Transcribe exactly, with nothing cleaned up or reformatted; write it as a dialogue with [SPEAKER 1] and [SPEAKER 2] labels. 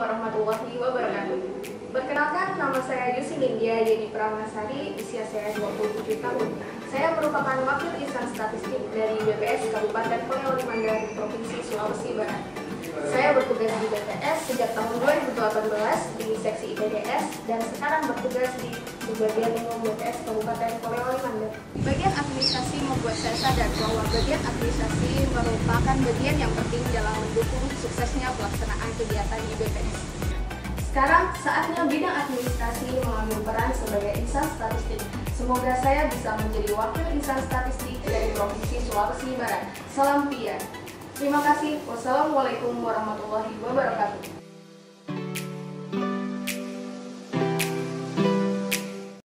[SPEAKER 1] warahmatullahi wabarakatuh. Perkenalkan, nama saya Yusi Nindya Yeni Pramasari, usia saya dua puluh tujuh tahun. Saya merupakan wakil insan statistik dari B P S Kabupaten Polewali Mandar, Provinsi Sulawesi Barat. Saya bertugas di B P S sejak tahun dua ribu delapan belas di seksi I P D S dan sekarang bertugas di Subbagian Umum B P S Kabupaten Polewali Mandar. Bagian administrasi membuat saya sadar bahwa bagian administrasi merupakan bagian yang penting dalam mendukung suksesnya pelaksanaan kegiatan di B P S. Sekarang saatnya bidang administrasi mengambil peran sebagai insan statistik. Semoga saya bisa menjadi wakil insan statistik dari Provinsi Sulawesi Barat. Salam P I A. Terima kasih. Wassalamualaikum warahmatullahi wabarakatuh.